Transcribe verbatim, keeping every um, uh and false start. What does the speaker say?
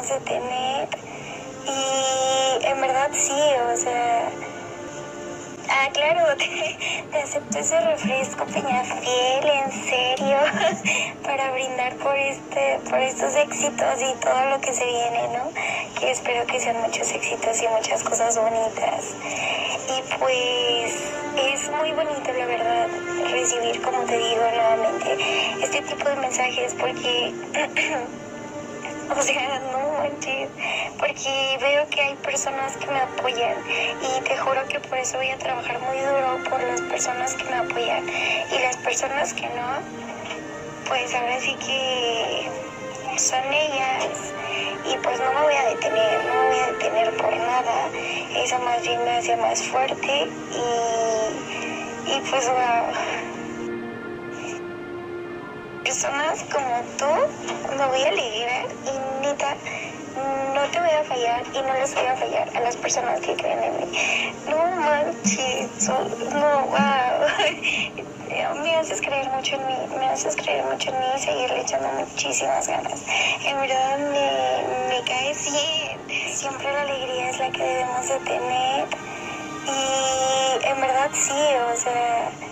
de tener. Y en verdad sí, o sea... Ah, claro, te, te acepto ese refresco Peñafiel, en serio, para brindar por este, por estos éxitos y todo lo que se viene, ¿no? Que espero que sean muchos éxitos y muchas cosas bonitas. Y pues es muy bonito, la verdad, recibir, como te digo nuevamente, este tipo de mensajes porque... O sea, no manches, porque veo que hay personas que me apoyan y te juro que por eso voy a trabajar muy duro por las personas que me apoyan y las personas que no, pues ahora sí que son ellas y pues no me voy a detener, no me voy a detener por nada, eso más bien me hace más fuerte y, y pues wow. Personas como tú me voy a alegrar y neta no te voy a fallar y no les voy a fallar a las personas que creen en mí. No manches, no, wow. Me haces creer mucho en mí, me haces creer mucho en mí y seguirle echando muchísimas ganas. En verdad me, me caes bien. Siempre la alegría es la que debemos de tener y en verdad sí, o sea...